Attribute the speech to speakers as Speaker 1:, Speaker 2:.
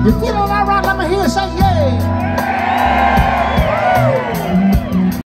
Speaker 1: You feeling all right? Let me hear you say yeah.